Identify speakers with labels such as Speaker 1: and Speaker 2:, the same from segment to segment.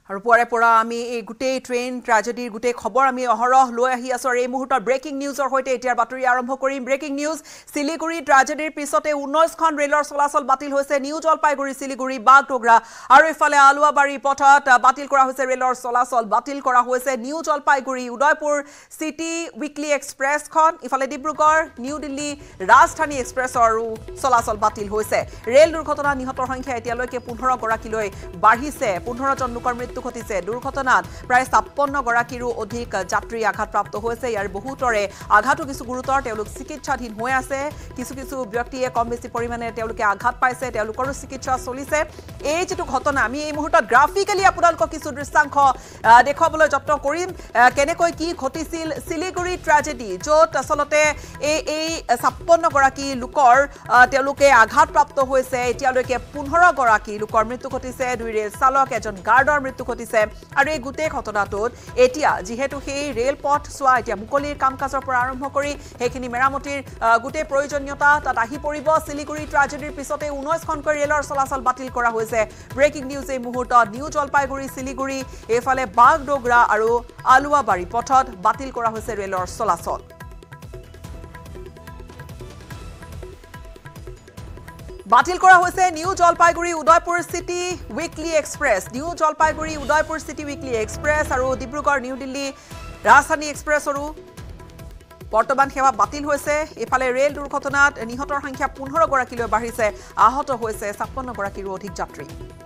Speaker 1: আৰু পৰা আমি এই গুটেই ট্ৰেইন ট্ৰেজেডিৰ গুটেই খবৰ আমি অহৰহ লৈ আহি আছো আৰু এই মুহূৰ্তত ব্ৰেকিং নিউজৰ হৈতে এতিয়াৰ বাতৰি আৰম্ভ কৰিম ব্ৰেকিং নিউজ শিলিগুৰি ট্ৰেজেডিৰ পিছতে 19খন ৰেলৰ চলাচল বাতিল হৈছে নিউ জলপাইগুৰি শিলিগুৰি বাগডোগৰা আৰু ইফালে আলুৱাবাৰী পথত বাতিল কৰা হৈছে ৰেলৰ চলাচল বাতিল কৰা হৈছে new Jalpaiguri Udaipur city weekly এক্সপ্ৰেছখন ইফালে ডিব্ৰুগড় নিউ দিল্লী ৰাজধানী এক্সপ্ৰেছৰো চলাচল বাতিল হৈছে ৰেল দুৰ্ঘটনা নিহতৰ সংখ্যা এতিয়ালৈকে 15 গৰাকীলৈ বাঢ়িছে 15 জন লোকৰ মৃত্যু ঘটিছে দুৰ্ঘটনাত প্ৰায় 56 গৰাকীৰো অধিক যাত্ৰী আঘাতপ্ৰাপ্ত হৈছে ইয়াৰ বহুতৰে আঘাতো কিছু গুৰুতৰ তেওঁলোক চিকিৎসাধীন হৈ আছে কিছু ব্যক্তিয়ে কম বেছি পৰিমাণে তেওঁলোকে আঘাত পাইছে তেওঁলোকৰো চিকিৎসা চলিছে এই যেটো ঘটনা আমি এই মুহূৰ্তত গ্ৰাফিক্যালি আপোনালোকক কিছু দৃশ্যাংশ দেখুৱাবলৈ যত্ন কৰিম কেনেকৈ কি ঘটিছিল শিলিগুৰি ট্ৰেজেডি য'ত আসলতে এই 56 গৰাকী লোকৰ তেওঁলোকে আঘাতপ্ৰাপ্ত হৈছে এতিয়ালৈকে 15 গৰাকী লোকৰ মৃত্যু ঘটিছে দুই ৰেল চালক এজন গাৰ্ডৰ মৃত্যু ঘটিছে আৰু এই গুটেই ঘটনাটোত এতিয়া যেহেতু সেই ৰেল পথ সোৱা এতিয়া মুকলিৰ কামকাজৰ পৰা আৰম্ভ কৰি সেইখিনি মেৰামতিৰ গুটেই প্ৰয়োজনীয়তা তাত আহি পৰিব শিলিগুৰি ট্ৰেজেডিৰ পিছতে 19খনকৈ ৰেলৰ চলাচল বাতিল কৰা হৈছে ব্ৰেকিং নিউজ এই মুহূৰ্তত নিউ জলপাইগুৰি শিলিগুৰি এফালে বাগডোগৰা আৰু আলুৱাবাৰী পথত বাতিল কৰা হৈছে ৰেলৰ চলাচল বাতিল কৰা হৈছে new Jalpaiguri Udaipur city weekly express new Jalpaiguri Udaipur city weekly express আৰু ডিব্ৰুগড় নিউ দিল্লী ৰাজধানী এক্সপ্ৰেছৰো বৰ্তমান সেৱা বাতিল হৈছে ইফালে ৰেল দুৰ্ঘটনাত নিহতৰ সংখ্যা 15 গৰাকীলৈ বাঢ়িছে আহত হৈছে 56 গৰাকীৰো অধিক যাত্ৰী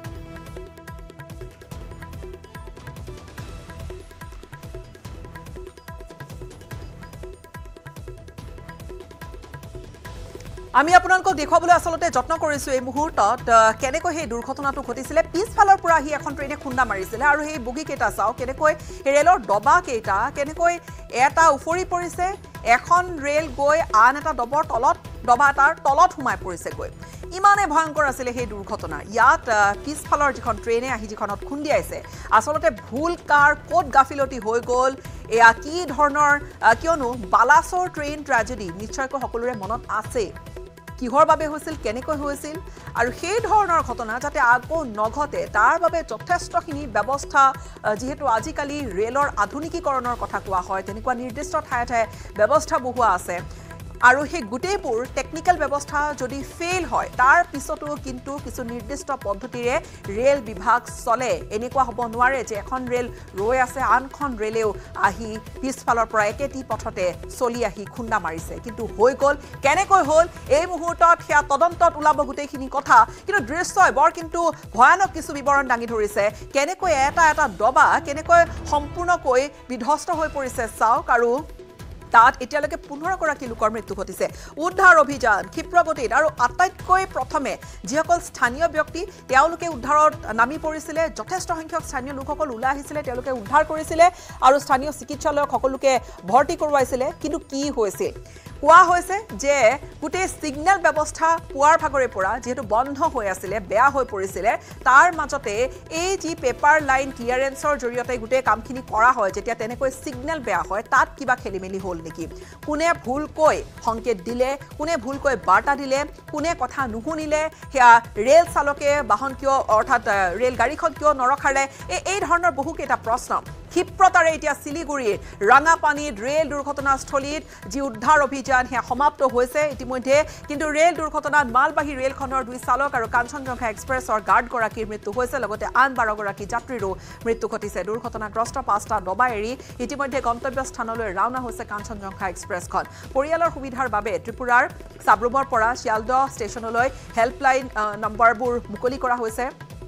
Speaker 1: আমি আপোনালোকক দেখুৱাবলৈ আসলতে যত্ন কৰিছো এই মুহূৰ্তত কেনেকৈ এই দুৰ্ঘটনাটো ঘটিছিলে পিছফালৰ পৰা আহি এখন ট্ৰেইনে খুন্দা মাৰিছিলে আৰু এই বগি কেইটা চাও কেনেকৈ ৰেলৰ ডবা কেইটা কেনেকৈ এটা উফৰি পৰিছে এখন ৰেল গৈ আন এটা ডবৰ তলত ডবা এটাৰ তলত সোমাই পৰিছে গৈ ইমানে ভয়ংকৰ আছিল এই দুৰ্ঘটনা ইয়াত পিছফালৰ যিখন ট্ৰেইনে আহি যিখনত খুন্দিয়াইছে আসলতে ভুল কাৰ কোড গাফিলতি হৈ গ'ল এয়া কি ধৰণৰ কিয়নো বালাসৰ ট্ৰেইন ট্ৰেজেডি নিশ্চয়কৈ সকলোৰে মনত আছে কিহৰ বাবে হৈছিল কেনেকৈ হৈছিল আৰু সেই ধৰণৰ ঘটনা যাতে আকৌ নঘটে তাৰ বাবে যথেষ্টখিনি ব্যৱস্থা যেহেতু আজিকালি ৰেলৰ আধুনিকীকৰণৰ কথা কোৱা হয় তেনেকুৱা নিৰ্দিষ্ট ঠায়ে ঠায়ে ব্যৱস্থা বহুৱা আছে আৰু সেই গুটেইবোৰ টেকনিক্যাল ব্যৱস্থা যদি ফেইল হয় তাৰ পিছতো কিন্তু কিছু নিৰ্দিষ্ট পদ্ধতিৰে ৰেল বিভাগ চলে এনেকুৱা হ'ব নোৱাৰে যে এখন ৰেল ৰৈ আছে আনখন ৰেলেও আহি পিছফালৰ পৰা একেটি পথতে চলি আহি খুন্দা মাৰিছে কিন্তু হৈ গ'ল কেনেকৈ হ'ল এই মুহূৰ্তত সেয়া তদন্তত ওলাব গুটেইখিনি কথা কিন্তু দৃশ্যই বৰ কিন্তু ভয়ানক কিছু বিৱৰণ দাঙি ধৰিছে কেনেকৈ এটা ডবা কেনেকৈ সম্পূৰ্ণকৈ বিধ্বস্ত হৈ পৰিছে চাওক আৰু তাত এতিয়ালৈকে 15 গৰাকী লোকৰ মৃত্যু ঘটিছে উদ্ধাৰ অভিযান ক্ষিপ্ৰগতিত আৰু আটাইতকৈ প্ৰথমে যিসকল স্থানীয় ব্যক্তি তেওঁলোকে উদ্ধাৰত নামি পৰিছিলে যথেষ্ট সংখ্যক স্থানীয় লোকসকল ওলাই আহিছিলে তেওঁলোকে উদ্ধাৰ কৰিছিলে আৰু স্থানীয় চিকিৎসালয়ত সকলোকে ভৰ্তি কৰোৱাইছিলে কিন্তু কি হৈছিল কোৱা হৈছে যে গুটেই সিগনেল ব্যৱস্থা পুৱাৰ ভাগৰে পৰা যেহেতু বন্ধ হৈ আছিল বেয়া হৈ পৰিছিল তাৰ মাজতে এই যি পেপাৰ লাইন ক্লিয়াৰেন্সৰ জৰিয়তে গুটেই কামখিনি কৰা হয় যেতিয়া তেনেকৈ সিগনেল বেয়া হয় তাত কিবা খেলিমেলি হ'ল নেকি কোনে ভুলকৈ সংকেত দিলে কোনে ভুলকৈ বাৰ্তা দিলে কোনে কথা নুশুনিলে হেয়া ৰেল চালকে বাহন কিয় অৰ্থাৎ ৰেল গাড়ীখন কিয় নৰখালে এই ধৰণৰ বহু কেইটা প্ৰশ্ন ক্ষিপ্ৰতাৰে এতিয়া শিলিগুৰিৰ ৰাঙাপানীত ৰেল দুৰ্ঘটনাস্থলীত যি উদ্ধাৰ অভিযান হেয়া সমাপ্ত হৈছে ইতিমধ্যে কিন্তু ৰেল দুৰ্ঘটনাত মালবাহী ৰেলখনৰ দুই চালক আৰু কাঞ্চনজংঘা এক্সপ্ৰেছৰ গাৰ্ড গৰাকীৰ মৃত্যু হৈছে লগতে আন 12 গৰাকী যাত্ৰীৰো মৃত্যু ঘটিছে দুৰ্ঘটনাগ্ৰস্ত 5টা ডবা এৰি ইতিমধ্যে গন্তব্য স্থানলৈ ৰাওনা হৈছে কাঞ্চনজংঘা এক্সপ্ৰেছখন পৰিয়ালৰ সুবিধাৰ বাবে ত্ৰিপুৰাৰ সাবৰুমৰ পৰা শিয়ালদহ ষ্টেচনলৈ হেল্পলাইন নম্বৰবোৰ মুকলি কৰা হৈছে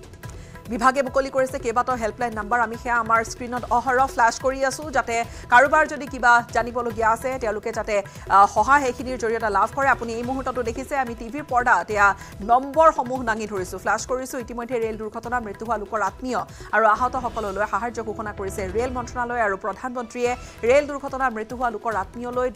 Speaker 1: বিভাগে মুকলি কৰিছে কেইবাটাও হেল্পলাইন নম্বৰ আমি হেয়া আমাৰ স্ক্ৰিনত অহৰহ ফ্ল্যাশ কৰি আছো যাতে কাৰোবাৰ যদি কিবা জানিবলগীয়া আছে তেওঁলোকে যাতে সহায় হেখিনিৰ জৰিয়তে লাভ কৰে আপুনি এই মুহূৰ্তটো দেখিছে আমি টিভিৰ পৰ্দাত এয়া নম্বৰসমূহ দাঙি ধৰিছো ফ্ল্যাশ কৰিছো ইতিমধ্যে ৰেল দুৰ্ঘটনা মৃত্যু হোৱা লোকৰ আত্মীয় আৰু আহত সকললৈ সাহায্য ঘোষণা কৰিছে ৰেল মন্ত্ৰালয় আৰু প্ৰধানমন্ত্ৰীয়ে ৰেল দুৰ্ঘটনা মৃত্যু হোৱা লোকৰ আত্মীয়লৈ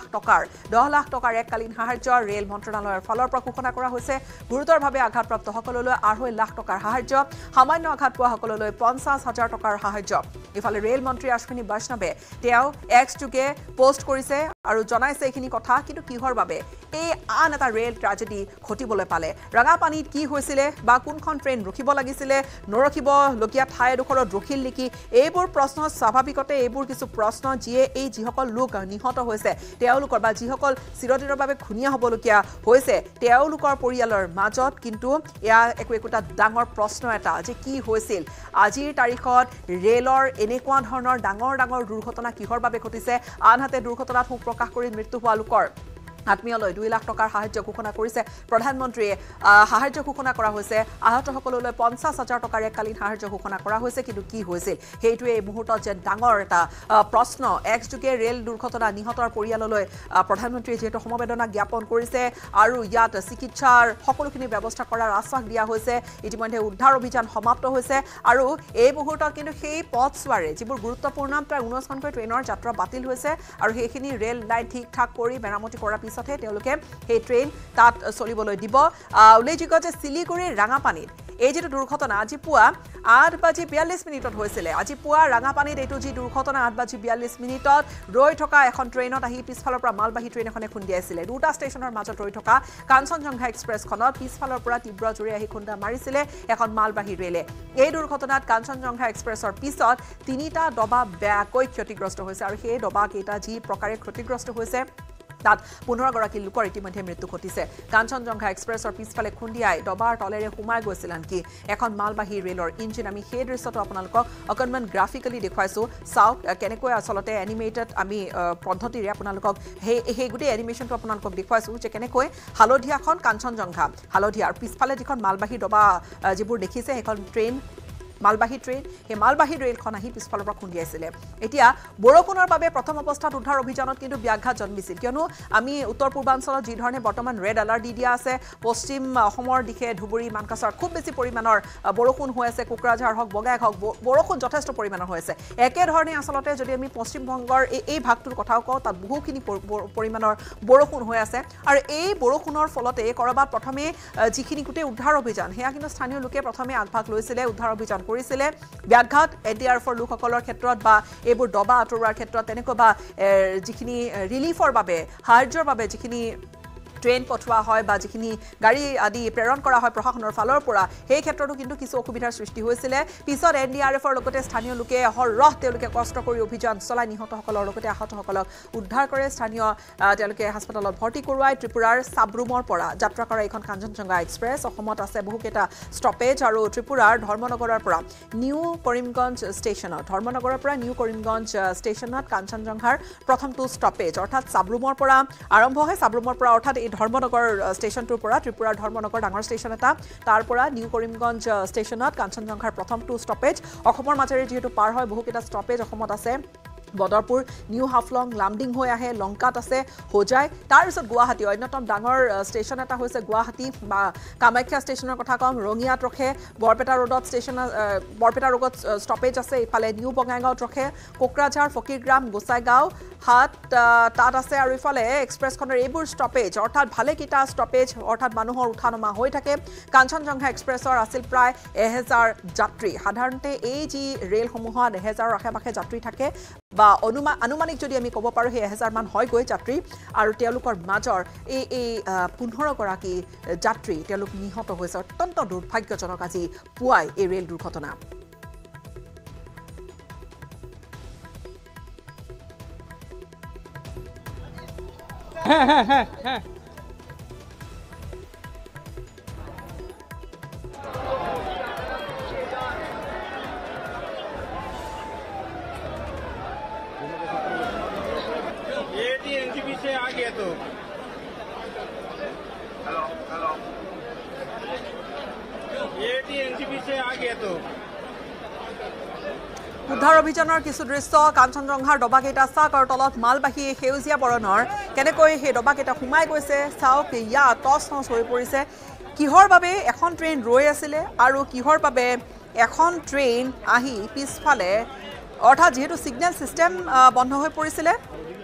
Speaker 1: 10 লাখ টকাৰ এককালীন সাহায্য ৰেল মন্ত্ৰালয়ৰ ফালৰ পৰা ঘোষণা কৰা হৈছে গুৰুতৰভাৱে আঘাতপ্ৰাপ্ত সকললৈ 2.5 লাখ টকাৰ সাহায্য সামান্য আঘাত পোৱা সকললৈ 50,000 টকাৰ সাহায্য ইফালে ৰেল মন্ত্ৰী অশ্বিনী বৈষ্ণৱে তেওঁ এক্স যোগে পোষ্ট কৰিছে আৰু জনাইছে এইখিনি কথা কিন্তু কিহৰ বাবে এই আন এটা ৰেল ট্ৰেজেডি ঘটিবলৈ পালে ৰঙাপানীত কি হৈছিলে বা কোনখন ট্ৰেইন ৰখিব লাগিছিলে নৰখিবলগীয়া ঠাই এডোখৰত ৰখিল নেকি এইবোৰ প্ৰশ্ন স্বাভাৱিকতে এইবোৰ কিছু প্ৰশ্ন যিয়ে এই যিসকল লোক নিহত হৈছে তেওঁলোকৰ বা যিসকল চিৰদিনৰ বাবে খুনীয়া হ'বলগীয়া হৈছে তেওঁলোকৰ পৰিয়ালৰ মাজত কিন্তু এয়া একোটা ডাঙৰ প্ৰশ্ন এটা যে কি হৈছিল আজিৰ তাৰিখত ৰেলৰ এনেকুৱা ধৰণৰ ডাঙৰ ডাঙৰ দুৰ্ঘটনা কিহৰ বাবে ঘটিছে আনহাতে দুৰ্ঘটনাত প্ৰকাশ কৰি মৃত্যু হোৱা লোকৰ আত্মীয়লৈ 2 লাখ টকাৰ সাহায্য ঘোষণা কৰিছে প্ৰধানমন্ত্ৰীয়ে সাহায্য ঘোষণা কৰা হৈছে আহতসকললৈ 50,000 টকাৰ এককালীন সাহায্য ঘোষণা কৰা হৈছে কিন্তু কি হৈছিল সেইটোৱে এই মুহূৰ্তত যে ডাঙৰ এটা প্ৰশ্ন একযোগে ৰেল দুৰ্ঘটনা নিহতৰ পৰিয়াললৈ প্ৰধানমন্ত্ৰীয়ে যেহেতু সমবেদনা জ্ঞাপন কৰিছে আৰু ইয়াত চিকিৎসাৰ সকলোখিনি ব্যৱস্থা কৰাৰ আশ্বাস দিয়া হৈছে ইতিমধ্যে উদ্ধাৰ অভিযান সমাপ্ত হৈছে আৰু এই মুহূৰ্তত কিন্তু সেই পথছোৱাৰে যিবোৰ গুৰুত্বপূৰ্ণ প্ৰায় 19খনকৈ ট্ৰেইনৰ যাত্ৰা বাতিল হৈছে আৰু সেইখিনি ৰেল লাইন ঠিক ঠাক কৰি মেৰামতি কৰাৰ পিছতহে তেওঁলোকে সেই ট্ৰেইন তাত চলিবলৈ দিব উল্লেখযোগ্য যে শিলিগুৰিৰ ৰাঙাপানীত এই যেটো দুৰ্ঘটনা আজি পুৱা 8:42 হৈছিলে আজি পুৱা ৰাঙাপানীত এইটো যি দুৰ্ঘটনা 8:42 ৰৈ থকা এখন ট্ৰেইনত আহি পিছফালৰ পৰা মালবাহী ট্ৰেইন এখনে খুন্দিয়াইছিলে দুটা ষ্টেচনৰ মাজত ৰৈ থকা কাঞ্চনজংঘা এক্সপ্ৰেছখনত পিছফালৰ পৰা তীব্ৰ জোৰে আহি খুন্দা মাৰিছিলে এখন মালবাহী ৰেলে এই দুৰ্ঘটনাত কাঞ্চনজংঘা এক্সপ্ৰেছৰ পিছত তিনিটা ডবা বেয়াকৈ ক্ষতিগ্ৰস্ত হৈছে আৰু সেই ডবা কেইটা যি প্ৰকাৰে ক্ষতিগ্ৰস্ত হৈছে তাত 15 গৰাকী লোকৰ ইতিমধ্যে মৃত্যু ঘটিছে কাঞ্চনজংঘা এক্সপ্ৰেছৰ পিছফালে খুন্দিয়াই ডবাৰ তলেৰে সোমাই গৈছিল আনকি এখন মালবাহী ৰেলৰ ইঞ্জিন আমি সেই দৃশ্যটো আপোনালোকক অকণমান গ্ৰাফিকেলি দেখুৱাইছো চাওক কেনেকৈ আসলতে এনিমেটেড আমি পদ্ধতিৰে আপোনালোকক সেই গোটেই এনিমেশ্যনটো আপোনালোকক দেখুৱাইছো যে কেনেকৈ হালধীয়াখন কাঞ্চনজংঘা হালধীয়াৰ পিছফালে যিখন মালবাহী ডবা যিবোৰ দেখিছে সেইখন ট্ৰেইন মালবাহী ট্ৰেইন সেই মালবাহী ৰেলখন আহি পিছফালৰ পৰা খুন্দিয়াইছিলে এতিয়া বৰষুণৰ বাবে প্ৰথম অৱস্থাত উদ্ধাৰ অভিযানত কিন্তু ব্যাঘাত জন্মিছিল কিয়নো আমি উত্তৰ পূৰ্বাঞ্চলত যি ধৰণে বৰ্তমান ৰেড এলাৰ্ট দি দিয়া আছে পশ্চিম অসমৰ দিশে ধুবুৰী মানকাছাৰ খুব বেছি পৰিমাণৰ বৰষুণ হৈ আছে কোকৰাঝাৰ হওক বগাইক হওক বৰষুণ যথেষ্ট পৰিমাণৰ হৈ আছে একেধৰণে আসলতে যদি আমি পশ্চিম বংগৰ এই ভাগটোৰ কথাও কওঁ তাত বহুখিনি পৰিমাণৰ বৰষুণ হৈ আছে আৰু এই বৰষুণৰ ফলতে কৰবাত প্ৰথমে যিখিনি গোটেই উদ্ধাৰ অভিযান সেয়া কিন্তু স্থানীয় লোকে প্ৰথমে আগভাগ লৈছিলে উদ্ধাৰ অভিযান কৰিছিলে ব্যাঘাত এডিআৰএফৰ লোকসকলৰ ক্ষেত্ৰত বা এইবোৰ ডবা আঁতৰোৱাৰ ক্ষেত্ৰত তেনেকৈ বা যিখিনি ৰিলিফৰ বাবে সাহায্যৰ বাবে যিখিনি ট্ৰেইন পঠোৱা হয় বা যিখিনি গাড়ী আদি প্ৰেৰণ কৰা হয় প্ৰশাসনৰ ফালৰ পৰা সেই ক্ষেত্ৰতো কিন্তু কিছু অসুবিধাৰ সৃষ্টি হৈছিলে পিছত এনডিআৰএফৰ লগতে স্থানীয় লোকে হৰৰহ তেওঁলোকে কষ্ট কৰি অভিযান চলাই নিহতসকলৰ লগতে আহতসকলক উদ্ধাৰ কৰে স্থানীয় তেওঁলোকে হাস্পতালত ভৰ্তি কৰোৱাই ত্ৰিপুৰাৰ সাবৰুমৰ পৰা যাত্ৰা কৰা এখন কাঞ্চনজংঘা এক্সপ্ৰেছ অসমত আছে বহুকেইটা ষ্টপেজ আৰু ত্ৰিপুৰাৰ ধৰ্মনগৰৰ পৰা নিউ কৰিমগঞ্জ ষ্টেচনত ধৰ্মনগৰৰ পৰা নিউ কৰিমগঞ্জ ষ্টেচনত কাঞ্চনজংঘাৰ প্ৰথমটো ষ্টপেজ অৰ্থাৎ সাবৰুমৰ পৰা আৰম্ভ হয় সাবৰুমৰ পৰা অৰ্থাৎ ধৰ্মনগৰ ষ্টেচনটোৰ পৰা ত্ৰিপুৰাৰ ধৰ্মনগৰ ডাঙৰ ষ্টেচন এটা তাৰ পৰা নিউ কৰিমগঞ্জ ষ্টেচনত কাঞ্চনজংঘাৰ প্ৰথমটো ষ্টপেজ অসমৰ মাজেৰে যিহেতু পাৰ হয় বহুকেইটা ষ্টপেজ অসমত আছে বদৰপুৰ নিউ হাফলং লামডিং হৈ আহে লংকাত আছে হোজাই তাৰপিছত গুৱাহাটী অন্যতম ডাঙৰ ষ্টেচন এটা হৈছে গুৱাহাটী বা কামাখ্যা ষ্টেচনৰ কথা কম ৰঙিয়াত ৰখে বৰপেটা ৰোডত বৰপেটা ৰোডত ষ্টপেজ আছে ইফালে নিউ বঙাইগাঁৱত ৰখে কোকৰাঝাৰ ফকীৰগ্ৰাম গোসাইগাঁও হাট তাত আছে আৰু ইফালে এক্সপ্ৰেছখনৰ এইবোৰ ষ্টপেজ অৰ্থাৎ ভালেকেইটা ষ্টপেজ অৰ্থাৎ মানুহৰ উঠা নমা হৈ থাকে কাঞ্চনজংঘা এক্সপ্ৰেছৰ আছিল প্ৰায় 1000 যাত্ৰী সাধাৰণতে এই যি ৰেলসমূহত 1000ৰ আশে-পাশে যাত্ৰী থাকে বা আনুমানিক যদি আমি ক'ব পাৰোঁ সেই 1000 মান হয়গৈ যাত্ৰী আৰু তেওঁলোকৰ মাজৰ এই 15 গৰাকী যাত্ৰী তেওঁলোক নিহত হৈছে অত্যন্ত দুৰ্ভাগ্যজনক আজি পুৱাই এই ৰেল দুৰ্ঘটনা
Speaker 2: से आ गया तो हेलो ये एनसीबी से आ गया तो
Speaker 1: উদ্ধাৰ অভিযানৰ কিছু দৃশ্য কাঞ্চনজংঘাৰ ডবাকেইটা চাওক আৰু তলত মালবাহী সেউজীয়া বৰণৰ কেনেকৈ সেই ডবাকেইটা সোমাই গৈছে চাওক ইয়াত টছ টছ হৈ পৰিছে কিহৰ বাবে এখন ট্ৰেইন ৰৈ আছিলে আৰু কিহৰ বাবে এখন ট্ৰেইন আহি পিছফালে অৰ্থাৎ যেহেতু সিগনেল সিস্টেম বন্ধ হৈ পৰিছিলে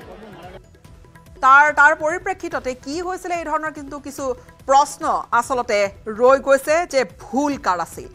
Speaker 1: তাৰ পৰিপ্ৰেক্ষিততে কি হৈছিলে এই ধৰণৰ কিন্তু কিছু প্ৰশ্ন আসলতে ৰৈ গৈছে যে ভুল কাৰ আছিল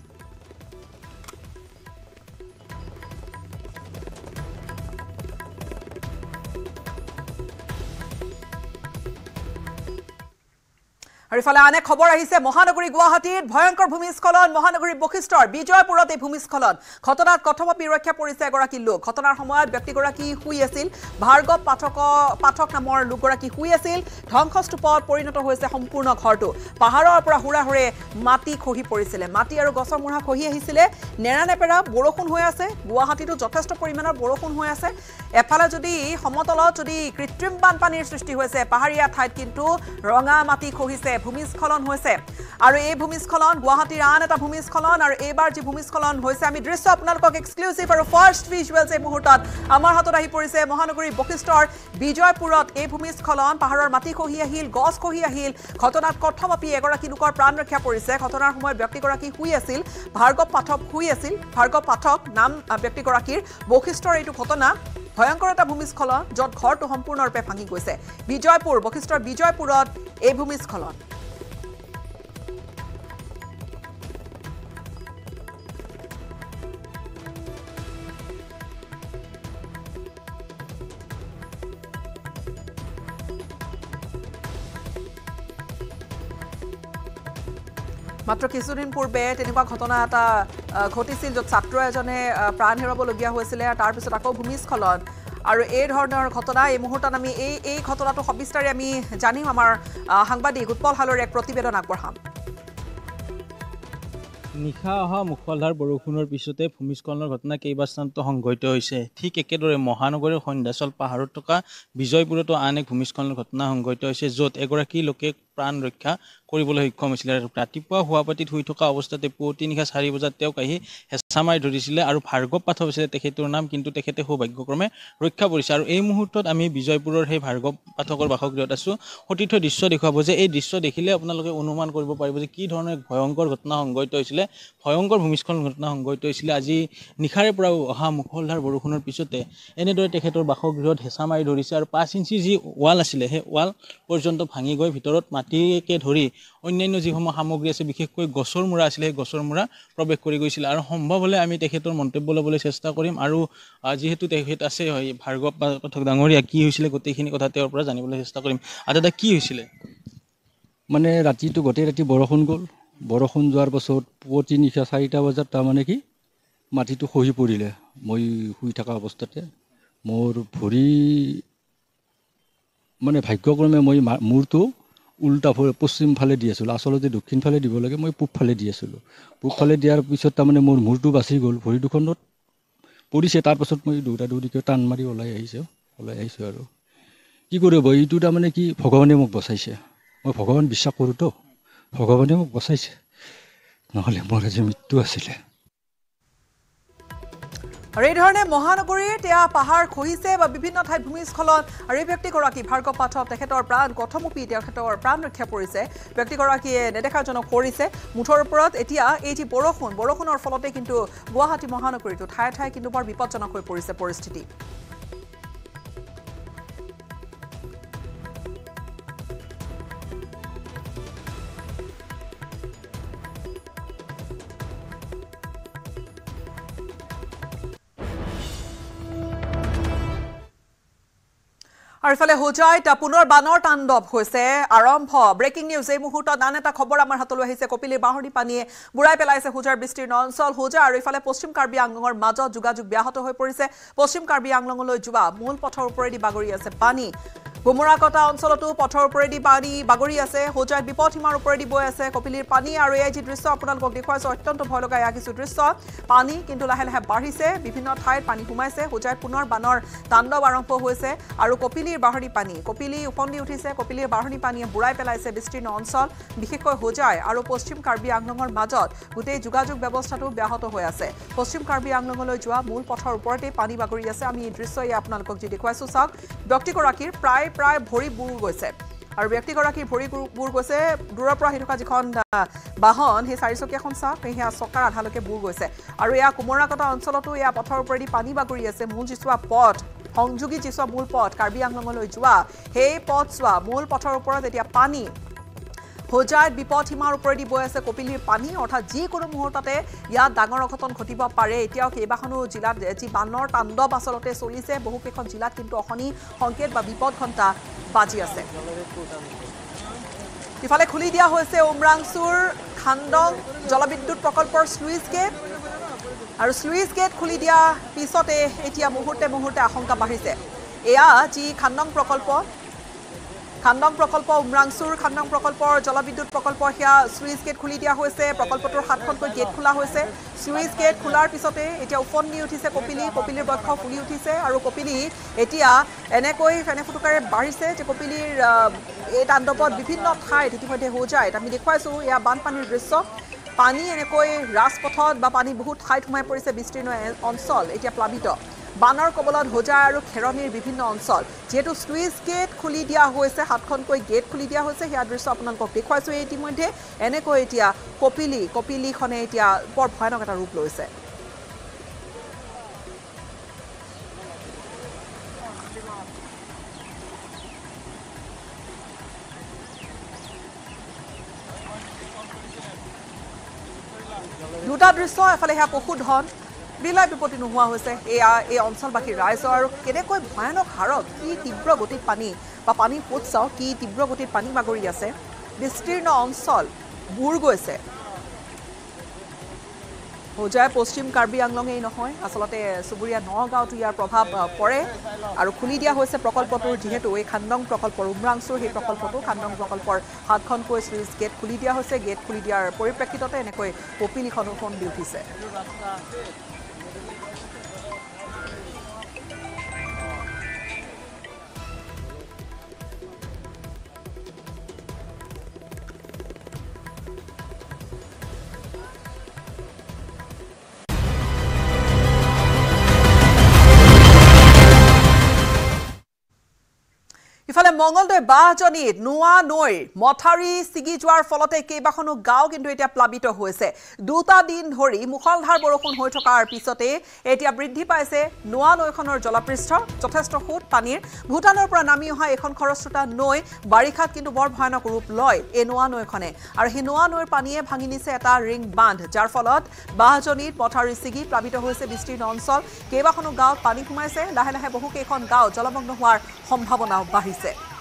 Speaker 1: আৰু ইফালে আন এক খবৰ আহিছে মহানগৰী গুৱাহাটীত ভয়ংকৰ ভূমিস্খলন মহানগৰী বশিষ্ঠৰ বিজয়পুৰত এই ভূমিস্খলন ঘটনাত কথমপি ৰক্ষা পৰিছে এগৰাকী লোক ঘটনাৰ সময়ত ব্যক্তিগৰাকী শুই আছিল ভাৰ্গৱ পাঠক নামৰ লোকগৰাকী শুই আছিল ধ্বংসস্তূপত পৰিণত হৈছে সম্পূৰ্ণ ঘৰটো পাহাৰৰ পৰা হুৰাহুৰে মাটি খহি পৰিছিলে মাটি আৰু গছৰ মূঢ়া খহি আহিছিলে নেৰানেপেৰা বৰষুণ হৈ আছে গুৱাহাটীতো যথেষ্ট পৰিমাণৰ বৰষুণ হৈ আছে এফালে যদি সমতলত যদি কৃত্ৰিম বানপানীৰ সৃষ্টি হৈছে পাহাৰীয়া ঠাইত কিন্তু ৰঙা মাটি খহিছে ভূমিস্খলন হৈছে আৰু এই ভূমিস্খলন গুৱাহাটীৰ আন এটা ভূমিস্খলন আৰু এইবাৰ যি ভূমিস্খলন হৈছে আমি দৃশ্য আপোনালোকক এক্সক্লুসিভ আৰু ফাৰ্ষ্ট ভিজুৱেলছ এই মুহূৰ্তত আমাৰ হাতত আহি পৰিছে মহানগৰী বশিষ্ঠৰ বিজয়পুৰত এই ভূমিস্খলন পাহাৰৰ মাটি খহি আহিল গছ খহি আহিল ঘটনাত কথমপি এগৰাকী লোকৰ প্ৰাণ ৰক্ষা পৰিছে ঘটনাৰ সময়ত ব্যক্তিগৰাকী শুই আছিল ভাৰ্গৱ পাঠক নাম ব্যক্তিগৰাকীৰ বশিষ্ঠৰ এইটো ঘটনা ভয়ংকৰ এটা ভূমিস্খলন য'ত ঘৰটো সম্পূৰ্ণৰূপে ভাঙি গৈছে বশিষ্ঠৰ বিজয়পুৰত এই ভূমিস্খলন মাত্ৰ কিছুদিন পূৰ্বে তেনেকুৱা ঘটনা এটা ঘটিছিল য'ত ছাত্ৰ এজনে প্ৰাণ হেৰুৱাবলগীয়া হৈছিলে তাৰ পিছত আকৌ ভূমিস্খলন আৰু এই ধৰণৰ ঘটনা এই মুহূৰ্তত আমি এই ঘটনাটো সবিস্তাৰে আমি জানিম আমাৰ সাংবাদিক উৎপল হালৰ এক প্ৰতিবেদন আগবঢ়াম
Speaker 3: নিশা অহা মুখলধাৰ বৰষুণৰ পিছতে ভূমিস্খলনৰ ঘটনা কেইবাস্থানতো সংঘটিত হৈছে ঠিক একেদৰে মহানগৰীৰ সন্ধ্যাচল পাহাৰত থকা বিজয়পুৰতো আন এক ভূমিস্খলনৰ ঘটনা সংঘটিত হৈছে য'ত এগৰাকী লোকে প্ৰাণ ৰক্ষা কৰিবলৈ সক্ষম হৈছিলে ৰাতিপুৱা হুৱাপাতিত শুই থকা অৱস্থাতে পুৱতি নিশা 4 বজাত তেওঁক আহি হেঁচা মাৰি ধৰিছিলে আৰু ভাৰ্গৱ পাঠক হৈছিলে তেখেতৰ নাম কিন্তু তেখেতে সৌভাগ্যক্ৰমে ৰক্ষা পৰিছে আৰু এই মুহূৰ্তত আমি বিজয়পুৰৰ সেই ভাৰ্গৱ পাঠকৰ বাসগৃহত আছোঁ সতীৰ্থ দৃশ্য দেখুৱাব যে এই দৃশ্য দেখিলে আপোনালোকে অনুমান কৰিব পাৰিব যে কি ধৰণৰ ভয়ংকৰ ঘটনা সংঘটিত হৈছিলে ভয়ংকৰ ভূমিস্খলন ঘটনা সংঘটিত হৈছিলে আজি নিশাৰে পৰা অহা মুখলধাৰ বৰষুণৰ পিছতে এনেদৰে তেখেতৰ বাসগৃহত হেঁচা মাৰি ধৰিছে আৰু 5 ইঞ্চি যি ৱাল আছিলে সেই ৱাল পৰ্যন্ত ভাঙি গৈ ভিতৰত মাটিকে ধৰি অন্যান্য যিসমূহ সামগ্ৰী আছে বিশেষকৈ গছৰ মূৰা আছিলে সেই গছৰ মূৰা প্ৰৱেশ কৰি গৈছিল আৰু সম্ভৱ হ'লে আমি তেখেতৰ মন্তব্য ল'বলৈ চেষ্টা কৰিম আৰু যিহেতু তেখেত আছে ভাৰ্গৱ পাঠক ডাঙৰীয়া কি হৈছিলে গোটেইখিনি কথা তেওঁৰ পৰা জানিবলৈ চেষ্টা কৰিম দাদা কি হৈছিলে
Speaker 4: মানে ৰাতিটো গোটেই ৰাতি বৰষুণ গ'ল বৰষুণ যোৱাৰ পাছত পুৱতি নিশা 4টা বজাত তাৰমানে কি মাটিটো খহি পৰিলে মই শুই থকা অৱস্থাতে মোৰ ভৰি মানে ভাগ্যক্ৰমে মই মূৰটো উল্টা পশ্চিম ফালে দি আছিলোঁ আচলতে দক্ষিণ ফালে দিব লাগে মই পূব ফালে দি আছিলোঁ পূব ফালে দিয়াৰ পিছত তাৰমানে মোৰ মূৰটো বাচি গ'ল ভৰি দুখনত পৰিছে তাৰপাছত মই দৌৰিকৈ টান মাৰি ওলাই আহিছোঁ আৰু কি কৰিব এইটো তাৰমানে কি ভগৱানে মোক বচাইছে মই ভগৱান বিশ্বাস কৰোঁতো ভগৱানে মোক বচাইছে নহ'লে মোৰ আজি মৃত্যু আছিলে
Speaker 1: আৰু এই ধৰণে মহানগৰীত পাহাৰ খহিছে বা বিভিন্ন ঠাইত ভূমিস্খলন আৰু এই ব্যক্তিগৰাকী ভাৰ্গৱ পাঠক তেখেতৰ প্ৰাণ কথমপি তেখেতৰ প্ৰাণ ৰক্ষা পৰিছে ব্যক্তিগৰাকীয়ে নেদেখাজনক কৰিছে মুঠৰ ওপৰত এতিয়া এই যি বৰষুণৰ ফলতে কিন্তু গুৱাহাটী মহানগৰীতো ঠায়ে ঠায়ে কিন্তু বৰ বিপদজনক হৈ পৰিছে পৰিস্থিতি আৰু ইফালে হোজাইত পুনৰ বানৰ তাণ্ডৱ হৈছে আৰম্ভ ব্ৰেকিং নিউজ এই মুহূৰ্তত আন এটা খবৰ আমাৰ হাতলৈ আহিছে কপিলীৰ বাঢ়নী পানীয়ে বুঢ়াই পেলাইছে হোজাৰ বিস্তীৰ্ণ অঞ্চল হোজা আৰু ইফালে পশ্চিম কাৰ্বি আংলঙৰ মাজত যোগাযোগ ব্যাহত হৈ পৰিছে পশ্চিম কাৰ্বি আংলঙলৈ যোৱা মূল পথৰ ওপৰেদি বাগৰি আছে পানী গুমৰাকটা অঞ্চলতো পথৰ ওপৰেদি পানী বাগৰি আছে হোজাইত বিপদসীমাৰ ওপৰেদি বৈ আছে কপিলীৰ পানী আৰু এই যি দৃশ্য আপোনালোকক দেখুৱাইছো অত্যন্ত ভয় লগা কিছু দৃশ্য পানী কিন্তু লাহে লাহে বাঢ়িছে বিভিন্ন ঠাইত পানী সোমাইছে হোজাইত পুনৰ বানৰ তাণ্ডৱ আৰম্ভ হৈছে আৰু কপিলীৰ বাঢ়নী পানী কপিলী উফন্দি উঠিছে কপিলীৰ বাঢ়নী পানীয়ে বুঢ়াই পেলাইছে বিস্তীৰ্ণ অঞ্চল বিশেষকৈ হোজাই আৰু পশ্চিম কাৰ্বি আংলঙৰ মাজত গোটেই যোগাযোগ ব্যৱস্থাটো ব্যাহত হৈ আছে পশ্চিম কাৰ্বি আংলঙলৈ যোৱা মূল পথৰ ওপৰতে পানী বাগৰি আছে আমি এই দৃশ্য আপোনালোকক যি দেখুৱাইছো চাওক ব্যক্তিগৰাকীৰ প্ৰায় ভৰি বুৰ গৈছে আৰু ব্যক্তিগৰাকীৰ ভৰি বুৰ গৈছে দূৰৰ পৰা আহি থকা যিখন বাহন সেই 4চকীয়াখন চাওক সেয়া চকাৰ আধালৈকে বুৰ গৈছে আৰু এয়া কুমৰাকটা অঞ্চলতো এয়া পথৰ ওপৰেদি পানী বাগৰি আছে মূল যিছোৱা পথ সংযোগী যিছোৱা মূল পথ কাৰ্বি আংলঙলৈ যোৱা সেই পথ চোৱা মূল পথৰ ওপৰত এতিয়া পানী হোজাইত বিপদসীমাৰ ওপৰেদি বৈ আছে কপিলীৰ পানী অৰ্থাৎ যিকোনো মুহূৰ্ততে ইয়াত ডাঙৰ অঘটন ঘটিব পাৰে এতিয়াও কেইবাখনো জিলাত যি বানৰ তাণ্ডৱ আচলতে চলিছে বহুকেইখন জিলাত কিন্তু অশনি সংকেত বা বিপদ ঘণ্টা বাজি আছে ইফালে খুলি দিয়া হৈছে উমৰাংচুৰ খান্দং জলবিদ্যুৎ প্ৰকল্পৰ স্লুইচ গেট আৰু স্লুইচ গেট খুলি দিয়া পিছতে এতিয়া মুহূৰ্তে মুহূৰ্তে আশংকা বাঢ়িছে এয়া যি খান্দং প্ৰকল্প উমৰাংচুৰ খান্দং প্ৰকল্পৰ জলবিদ্যুৎ প্ৰকল্প সেয়া স্লুইচ গেট খুলি দিয়া হৈছে প্ৰকল্পটোৰ 7খনকৈ গেট খোলা হৈছে স্লুইচ গেট খোলাৰ পিছতে এতিয়া উফন্দি উঠিছে কপিলিৰ বক্ষ ফুলি উঠিছে আৰু কপিলি এতিয়া এনেকৈ ফেনে ফুটুকাৰে বাঢ়িছে যে কপিলিৰ এই তাণ্ডৱত বিভিন্ন ঠাইত ইতিমধ্যে হোজাইত আমি দেখুৱাইছোঁ এয়া বানপানীৰ দৃশ্য পানী এনেকৈ ৰাজপথত বা পানী বহুত ঠাইত সোমাই পৰিছে বিস্তীৰ্ণ অঞ্চল এতিয়া প্লাবিত বানৰ কবলত হোজাই আৰু খেৰণিৰ বিভিন্ন অঞ্চল যেহেতু স্লুইচ গেট খুলি দিয়া হৈছে 7খনকৈ গেট খুলি দিয়া হৈছে সেয়া দৃশ্য আপোনালোকক দেখুৱাইছোঁ ইতিমধ্যে এনেকৈ এতিয়া কপিলিখনে এতিয়া বৰ ভয়ানক এটা ৰূপ লৈছে দুটা দৃশ্য এফালে সেয়া পশুধন বিলাই বিপত্তি নোহোৱা হৈছে এই অঞ্চলবাসী ৰাইজৰ আৰু কেনেকৈ ভয়ানক হাৰত কি তীব্ৰ গতিত পানী বা পানীৰ পোত চাওঁ কি তীব্ৰ গতিত পানী বাগৰি আছে বিস্তীৰ্ণ অঞ্চল বুৰ গৈছে হোজাই পশ্চিম কাৰ্বি আংলঙেই নহয় আচলতে চুবুৰীয়া নগাঁৱতো ইয়াৰ প্ৰভাৱ পৰে আৰু খুলি দিয়া হৈছে প্ৰকল্পটোৰ যিহেতু এই খান্দং প্ৰকল্পৰ উমৰাংচুৰ সেই প্ৰকল্পটো খান্দং প্ৰকল্পৰ 7খনকৈ স্লুইচ গেট খুলি দিয়া হৈছে গেট খুলি দিয়াৰ পৰিপ্ৰেক্ষিততে এনেকৈ কপিলিখন উফন্দি উঠিছে ইফালে মঙ্গলদৈ বাহজনীত নোৱা নৈৰ মথাৰি ছিগি যোৱাৰ ফলতে কেইবাখনো গাঁও কিন্তু এতিয়া প্লাবিত হৈছে দুটা দিন ধৰি মুখলধাৰ বৰষুণ হৈ থকাৰ পিছতে এতিয়া বৃদ্ধি পাইছে নোৱা নৈখনৰ জলপৃষ্ঠ যথেষ্ট সোঁত পানীৰ ভূটানৰ পৰা নামি অহা এখন খৰস্ৰোতা নৈ বাৰিষাত কিন্তু বৰ ভয়ানক ৰূপ লয় এই নোৱা নৈখনে আৰু সেই নোৱা নৈৰ পানীয়ে ভাঙি নিছে এটা ৰিং বান্ধ যাৰ ফলত বাহজনীত মথাৰি ছিগি প্লাবিত হৈছে বিস্তীৰ্ণ অঞ্চল কেইবাখনো গাঁৱত পানী সোমাইছে লাহে লাহে বহুকেইখন গাঁও জলমগ্ন হোৱাৰ সম্ভাৱনাও বাঢ়িছে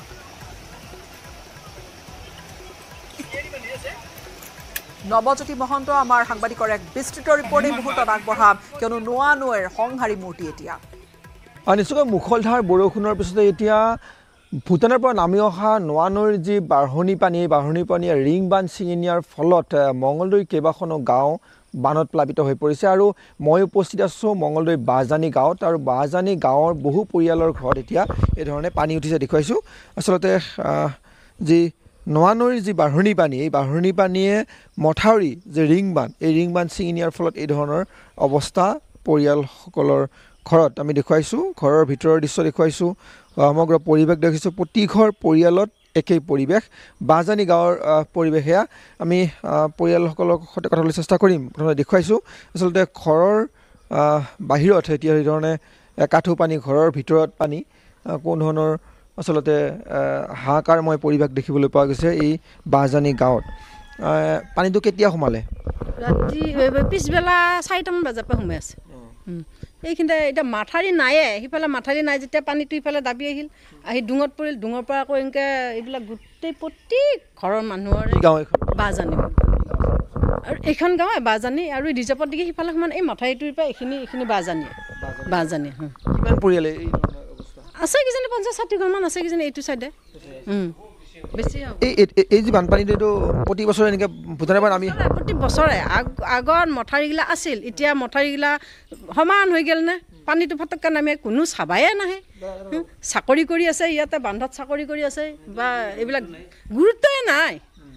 Speaker 1: নৱজ্যোতি মহন্ত আমাৰ সাংবাদিকৰ এক বিস্তৃত ৰিপৰ্ট এই মুহূৰ্তত আগবঢ়াম কিয়নো নোৱা নৈৰ সংহাৰী মূৰ্তি এতিয়া
Speaker 5: নিশ্চয়কৈ মুখলধাৰ বৰষুণৰ পিছতে এতিয়া ভূটানৰ পৰা নামি অহা নোৱা নৈৰ যি বাঢ়নী পানীয়ে ৰিং বান্ধ ছিঙি নিয়াৰ ফলত মঙ্গলদৈৰ কেইবাখনো গাঁও বানত প্লাবিত হৈ পৰিছে আৰু মই উপস্থিত আছোঁ মঙ্গলদৈ বাহজানী গাঁৱত আৰু বাহজানী গাঁৱৰ বহু পৰিয়ালৰ ঘৰত এতিয়া এই ধৰণে পানী উঠিছে দেখুৱাইছোঁ আচলতে যি নোৱা নৈৰ যি বাঢ়নী পানী এই বাঢ়নী পানীয়ে মথাউৰি যে ৰিং বান্ধ ছিঙি নিয়াৰ ফলত এই ধৰণৰ অৱস্থা পৰিয়ালসকলৰ ঘৰত আমি দেখুৱাইছোঁ ঘৰৰ ভিতৰৰ দৃশ্য দেখুৱাইছোঁ সমগ্ৰ পৰিৱেশ দেখিছোঁ প্ৰতিঘৰ পৰিয়ালত একেই পৰিৱেশ বাহজানী গাঁৱৰ পৰিৱেশ এয়া আমি পৰিয়ালসকলৰ সৈতে কথা ক'বলৈ চেষ্টা কৰিম প্ৰথমে দেখুৱাইছোঁ আচলতে ঘৰৰ বাহিৰত এতিয়া এই ধৰণে একাঠু পানী ঘৰৰ ভিতৰত পানী কোনো ধৰণৰ আচলতে হাহাকাৰময় পৰিৱেশ দেখিবলৈ পোৱা গৈছে এই বাহজানী গাঁৱত পানীটো কেতিয়া সোমালে
Speaker 6: ৰাতি পিছবেলা 4টামান বজাৰ পৰা সোমাই আছে এইখিনিতে এতিয়া মাথাৰি নায়ে সিফালে মাথাৰি নাই যেতিয়া পানীটো ইফালে দাবি আহিল আহি ডুঙত পৰিল ডুঙৰ পৰা আকৌ এনেকৈ এইবিলাক গোটেই প্ৰতি ঘৰৰ মানুহৰ
Speaker 5: গাঁও এখন
Speaker 6: বাহজানী আৰু এইখন গাঁৱে বাহজানী আৰু ৰিজাৰ্ভত দিকে সিফালে সমান এই মাথাৰিটোৰ পৰা এইখিনি বাহজানী
Speaker 5: কিমান পৰিয়াল
Speaker 6: আছে কিজানি 50-60 ঘৰমান আছে কিজানি এইটো চাইডে বেছি
Speaker 5: এই যি বানপানীটো এইটো প্ৰতি বছৰে এনেকৈ ভূটানৰ পৰা নামি
Speaker 6: প্ৰতি বছৰে আগৰ মথাৰিগিলা আছিল এতিয়া মথাৰিগিলা সমান হৈ গ'ল নে পানীটো ফটককৈ নামে কোনো চাবায়ে নাহে চাকৰি কৰি আছে ইয়াতে বান্ধত চাকৰি কৰি আছে বা এইবিলাক গুৰুত্বই নাই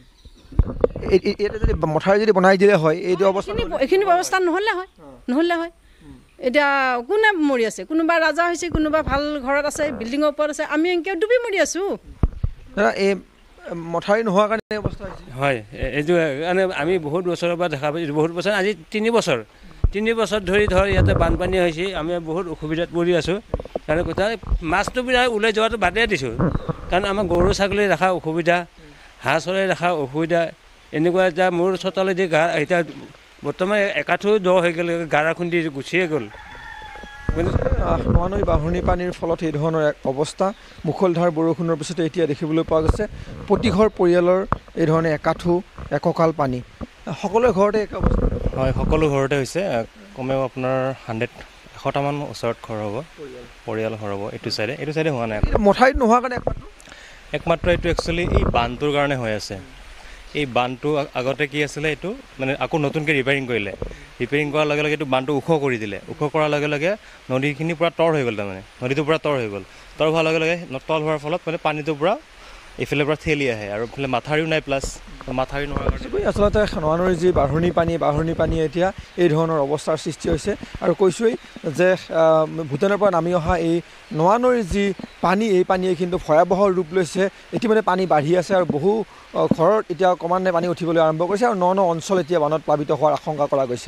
Speaker 5: যদি মথাৰি যদি বনাই দিলে হয় এইটো অৱস্থা
Speaker 6: এইখিনি ব্যৱস্থা নহ'লে হয় এতিয়া কোনে মৰি আছে কোনোবা ৰাজা হৈছে কোনোবা ভাল ঘৰত আছে বিল্ডিঙৰ ওপৰত আছে আমি এনেকৈ ডুবি মৰি আছোঁ
Speaker 5: এই মথাৰি নোহোৱাৰ কাৰণে অৱস্থা হৈছে
Speaker 7: হয় এইটো কাৰণে আমি বহুত বছৰৰ পৰা দেখা পাইছোঁ বহুত বছৰ আজি 3 বছৰ ধৰি ইয়াতে বানপানী হৈছে আমি বহুত অসুবিধাত পৰি আছোঁ কাৰণ কথা মাছটো ওলাই যোৱাটো বাদেই দিছোঁ কাৰণ আমাৰ গৰু ছাগলী ৰখা অসুবিধা হাঁহ চৰাই ৰখা অসুবিধা এনেকুৱা এটা মোৰ চোতালেদি এতিয়া বৰ্তমান একাঠো দ হৈ গ'ল গাৰা খুন্দি গুচিয়ে গ'ল
Speaker 5: নোয়ানৈ বাঢ়নি পানীৰ ফলত এই ধৰণৰ এক অৱস্থা মুখলধাৰ বৰষুণৰ পিছতে এতিয়া দেখিবলৈ পোৱা গৈছে প্ৰতিঘৰ পৰিয়ালৰ এই ধৰণে একাঠু এককাল পানী সকলো ঘৰতে এক অৱস্থা
Speaker 8: হয় সকলো ঘৰতে হৈছে কমেও আপোনাৰ 100টামান ওচৰত ঘৰ হ'ব পৰিয়াল ঘৰ হ'ব এইটো চাইডে হোৱা নাই
Speaker 5: মথাউৰিত নোহোৱাৰ কাৰণে
Speaker 8: একমাত্ৰ এইটো একচুৱেলি এই বান্ধটোৰ কাৰণে হৈ আছে এই বান্ধটো আগতে কি আছিলে এইটো মানে আকৌ নতুনকৈ ৰিপেয়াৰিং কৰিলে ৰিপেয়াৰিং কৰাৰ লগে লগে এইটো বান্ধটো ওখ কৰি দিলে ওখ কৰাৰ লগে লগে নদীখিনি পূৰা তৰ হৈ গ'ল তাৰমানে নদীটো পূৰা তৰ হৈ গ'ল তৰ হোৱাৰ লগে লগে তল হোৱাৰ ফলত মানে পানীটো পূৰা এইফালে পৰা ঠেলি আহে আৰু এইফালে মাথাউৰিও নাই প্লাছ মাথাউৰি নোহোৱাৰ কাৰণে
Speaker 5: আচলতে নোয়ানৈৰ যি বাঢ়নি পানী এতিয়া এই ধৰণৰ অৱস্থাৰ সৃষ্টি হৈছে আৰু কৈছোঁৱেই যে ভূটানৰ পৰা নামি অহা এই নোয়ানৈৰ যি পানী এই পানীয়ে কিন্তু ভয়াৱহ ৰূপ লৈছে ইতিমধ্যে পানী বাঢ়ি আছে আৰু বহু ঘৰত এতিয়া ক্ৰমান্বয়ে পানী উঠিবলৈ আৰম্ভ কৰিছে আৰু ন অঞ্চল এতিয়া বানত প্লাবিত হোৱাৰ আশংকা কৰা গৈছে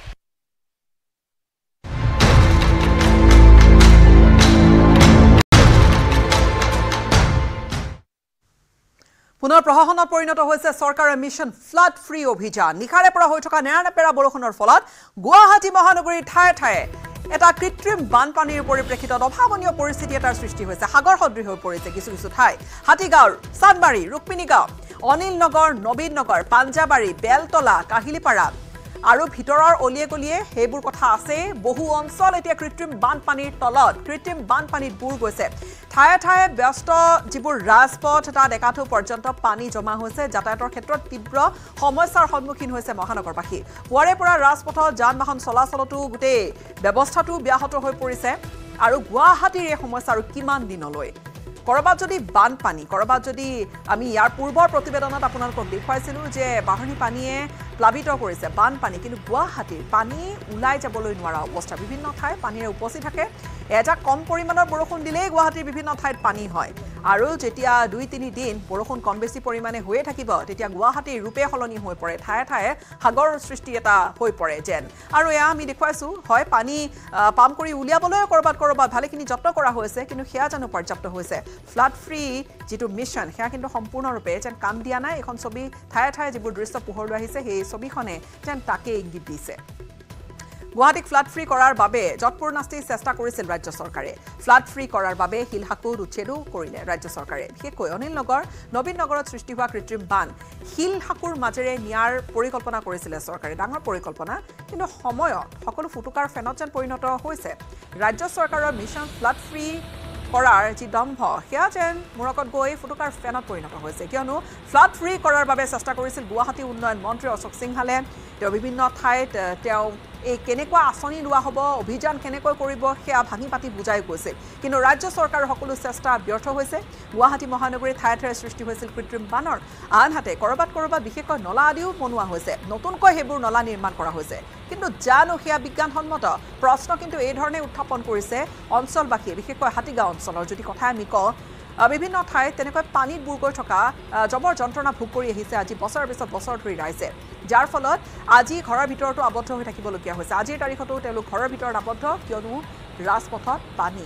Speaker 1: পুনৰ প্ৰশাসনত পৰিণত হৈছে চৰকাৰৰ মিছন ফ্লাড ফ্ৰী অভিযান নিখাৰে পৰা হৈ থকা নেৰানেপেৰা বৰষুণৰ ফলত গুৱাহাটী মহানগৰীৰ ঠায়ে ঠায়ে এটা কৃত্ৰিম বানপানীৰ পৰিপ্ৰেক্ষিতত অভাৱনীয় পৰিস্থিতি এটাৰ সৃষ্টি হৈছে সাগৰ সদৃশ হৈ পৰিছে কিছু ঠাই হাতীগাঁও চান্দমাৰী ৰুক্মিণী গাঁও অনিল নগৰ নবীন নগৰ পাঞ্জাবাৰী বেলতলা কাহিলিপাৰা আৰু ভিতৰৰ অলিয়ে গলিয়ে সেইবোৰ কথা আছে বহু অঞ্চল এতিয়া কৃত্ৰিম বানপানীৰ তলত কৃত্ৰিম বানপানীত বুৰ গৈছে ঠায়ে ঠায়ে ব্যস্ত যিবোৰ ৰাজপথ তাত একাঠু পৰ্যন্ত পানী জমা হৈছে যাতায়াতৰ ক্ষেত্ৰত তীব্ৰ সমস্যাৰ সন্মুখীন হৈছে মহানগৰবাসী পুৱাৰে পৰা ৰাজপথত যান বাহন চলাচলতো গোটেই ব্যৱস্থাটো ব্যাহত হৈ পৰিছে আৰু গুৱাহাটীৰ এই সমস্যা আৰু কিমান দিনলৈ কৰবাত যদি বানপানী কৰবাত যদি আমি ইয়াৰ পূৰ্বৰ প্ৰতিবেদনত আপোনালোকক দেখুৱাইছিলোঁ যে বাঢ়নি পানীয়ে প্লাবিত কৰিছে বানপানী কিন্তু গুৱাহাটীৰ পানী ওলাই যাবলৈ নোৱাৰা অৱস্থা বিভিন্ন ঠাই পানীৰে উপচি থাকে এটা কম পৰিমাণৰ বৰষুণ দিলেই গুৱাহাটীৰ বিভিন্ন ঠাইত পানী হয় আৰু যেতিয়া 2-3 দিন বৰষুণ কম বেছি পৰিমাণে হৈয়ে থাকিব তেতিয়া গুৱাহাটীৰ ৰূপে সলনি হৈ পৰে ঠায়ে ঠায়ে সাগৰৰ সৃষ্টি এটা হৈ পৰে যেন আৰু এয়া আমি দেখুৱাইছোঁ হয় পানী পাম্প কৰি উলিয়াবলৈ কৰবাত ভালেখিনি যত্ন কৰা হৈছে কিন্তু সেয়া জানো পৰ্যাপ্ত হৈছে ফ্লাড ফ্ৰী যিটো মিছন সেয়া কিন্তু সম্পূৰ্ণৰূপে যেন কাম দিয়া নাই এখন ছবি ঠায়ে ঠায়ে যিবোৰ দৃশ্য পোহৰলৈ আহিছে সেই ছবিখনে যেন তাকে ইংগিত দিছে গুৱাহাটীক ফ্লাড ফ্ৰী কৰাৰ বাবে যৎপূৰ্ণাস্তি চেষ্টা কৰিছিল ৰাজ্য চৰকাৰে ফ্লাড ফ্ৰী কৰাৰ বাবে শিলহাকুৰ উচ্ছেদো কৰিলে ৰাজ্য চৰকাৰে বিশেষকৈ অনিল নগৰ নবীন নগৰত সৃষ্টি হোৱা কৃত্ৰিম বান শিলহাকুৰ মাজেৰে নিয়াৰ পৰিকল্পনা কৰিছিলে চৰকাৰে ডাঙৰ পৰিকল্পনা কিন্তু সময়ত সকলো ফুটুকাৰ ফেনত যেন পৰিণত হৈছে ৰাজ্য চৰকাৰৰ মিছন ফ্লাড ফ্ৰী কৰাৰ যি দম্ভ সেয়া যেন মূৰকত গৈ ফুটুকাৰ ফেনত পৰিণত হৈছে কিয়নো ফ্লাড ফ্ৰী কৰাৰ বাবে চেষ্টা কৰিছিল গুৱাহাটী উন্নয়ন মন্ত্ৰী অশোক সিংহালে তেওঁ বিভিন্ন ঠাইত তেওঁ এই কেনেকুৱা আঁচনি লোৱা হ'ব অভিযান কেনেকৈ কৰিব সেয়া ভাঙি পাতি বুজাই গৈছিল কিন্তু ৰাজ্য চৰকাৰৰ সকলো চেষ্টা ব্যৰ্থ হৈছে গুৱাহাটী মহানগৰীৰ ঠায়ে ঠায়ে সৃষ্টি হৈছিল কৃত্ৰিম বানৰ আনহাতে কৰবাত বিশেষকৈ নলা আদিও বনোৱা হৈছে নতুনকৈ সেইবোৰ নলা নিৰ্মাণ কৰা হৈছে কিন্তু জানো সেয়া বিজ্ঞানসন্মত প্ৰশ্ন কিন্তু এই ধৰণে উত্থাপন কৰিছে অঞ্চলবাসীয়ে বিশেষকৈ হাতীগাঁও অঞ্চলৰ যদি কথা আমি কওঁ বিভিন্ন ঠাইত তেনেকৈ পানীত বুৰ গৈ থকা জবৰ যন্ত্ৰণা ভোগ কৰি আহিছে আজি বছৰৰ পিছত বছৰ ধৰি ৰাইজে যাৰ ফলত আজি ঘৰৰ ভিতৰতো আবদ্ধ হৈ থাকিবলগীয়া হৈছে আজিৰ তাৰিখতো তেওঁলোক ঘৰৰ ভিতৰত আবদ্ধ কিয়নো ৰাজপথত পানী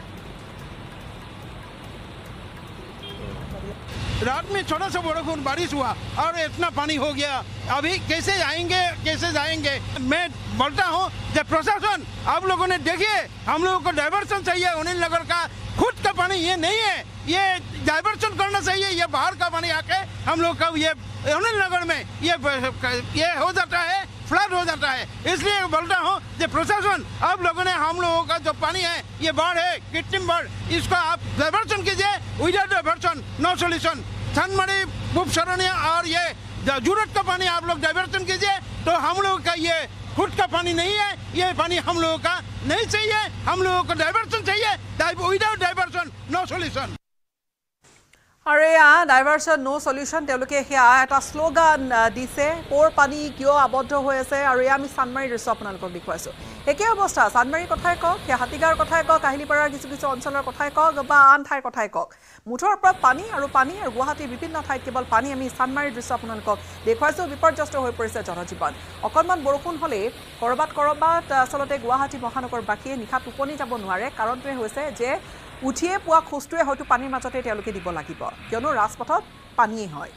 Speaker 2: रात में छोटा सा बरखून बारिश हुआ और इतना पानी हो गया अभी कैसे आएंगे कैसे जाएंगे मैं बोलता हूँ जब प्रशासन आप लोगों ने देखिए हम लोगों को डाइवर्सन चाहिए अनिल नगर का खुद का पानी ये नहीं है ये डाइवर्सन करना चाहिए ये बाहर का पानी आके हम लोग का ये अनिल नगर में ये हो जाता है फ्लड हो जाता है इसलिए बोलता हूँ कि प्रशासन आप लोगों ने हम लोगों का जो पानी है ये बाढ़ है कृत्रिम बाढ़ इसको आप डाइवर्सन कीजिए विदाउट डाइवर्सन नो सोल्यूशन सनमड़ी बुप सरनिया और ये जरूरत का पानी आप लोग डाइवर्सन कीजिए तो हम लोगों का ये खुद का पानी नहीं है ये पानी हम लोगों का नहीं चाहिए हम लोगों को डाइवर्सन चाहिए विदाउट डाइवर्सन नो सोल्यूशन
Speaker 1: আৰু এয়া ডাইভাৰ্চন নো সলিউশ্যন তেওঁলোকে সেয়া এটা শ্লোগান দিছে ক'ৰ পানী কিয় আবদ্ধ হৈ আছে আৰু এয়া আমি চান্দমাৰীৰ দৃশ্য আপোনালোকক দেখুৱাইছোঁ একে অৱস্থা চান্দমাৰীৰ কথাই কওক সেয়া হাতীগাঁৱৰ কথাই কওক কাহিলিপাৰাৰ কিছু অঞ্চলৰ কথাই কওক বা আন ঠাইৰ কথাই কওক মুঠৰ ওপৰত পানী আৰু গুৱাহাটীৰ বিভিন্ন ঠাইত কেৱল পানী আমি চান্দমাৰীৰ দৃশ্য আপোনালোকক দেখুৱাইছোঁ বিপৰ্যস্ত হৈ পৰিছে জনজীৱন অকণমান বৰষুণ হ'লেই কৰবাত আচলতে গুৱাহাটী মহানগৰবাসীয়ে নিশা টোপনি যাব নোৱাৰে কাৰণটোৱে হৈছে যে উঠিয়ে পোৱা খোজটোৱে হয়তো পানীৰ মাজতে তেওঁলোকে দিব লাগিব কিয়নো ৰাজপথত পানীয়ে হয়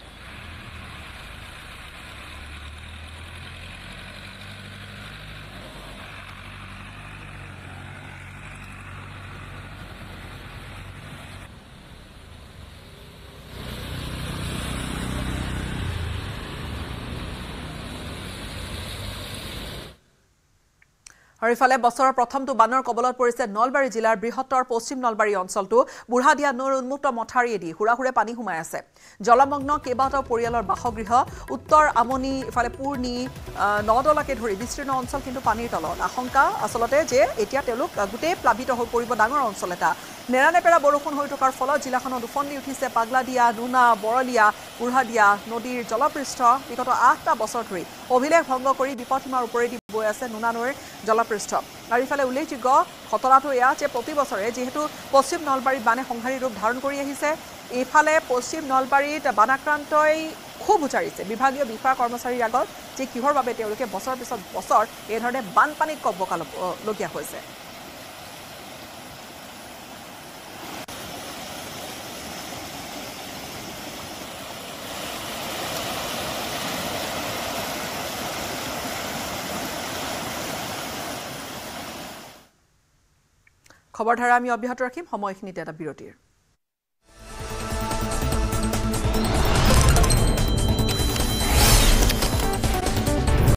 Speaker 1: আৰু ইফালে বছৰৰ প্ৰথমটো বানৰ কবলত পৰিছে নলবাৰী জিলাৰ বৃহত্তৰ পশ্চিম নলবাৰী অঞ্চলটো বুঢ়াদিয়া নৈৰ উন্মুক্ত মথাৰিয়েদি হুৰাহুৰে পানী সোমাই আছে জলমগ্ন কেইবাটাও পৰিয়ালৰ বাসগৃহ উত্তৰ আমনি ইফালে পূৰ্ণি নদলাকে ধৰি বিস্তীৰ্ণ অঞ্চল কিন্তু পানীৰ তলত আশংকা আচলতে যে এতিয়া তেওঁলোক গোটেই প্লাবিত হৈ পৰিব ডাঙৰ অঞ্চল এটা নেৰানেপেৰা বৰষুণ হৈ থকাৰ ফলত জিলাখনত উফন্দি উঠিছে পাগলাদিয়া নুনা বৰলিয়া বুঢ়াদিয়া নদীৰ জলপৃষ্ঠ বিগত 8টা বছৰ ধৰি অভিলেখ ভংগ কৰি বিপদসীমাৰ ওপৰেদি বৈ আছে নুনা নৈৰ জলপৃষ্ঠ আৰু ইফালে উল্লেখযোগ্য ঘটনাটো এয়া যে প্ৰতি বছৰে যিহেতু পশ্চিম নলবাৰীত বানে সংহাৰী ৰূপ ধাৰণ কৰি আহিছে এইফালে পশ্চিম নলবাৰীত বানাক্ৰান্তই খুব উচ্চাৰিছে বিভাগীয় বিষয়া কৰ্মচাৰীৰ আগত যে কিহৰ বাবে তেওঁলোকে বছৰ পিছত বছৰ এই ধৰণে বানপানীত কবকালগীয়া হৈছে খবৰধাৰা আমি অব্যাহত ৰাখিম সময়খিনিতে এটা বিৰতিৰ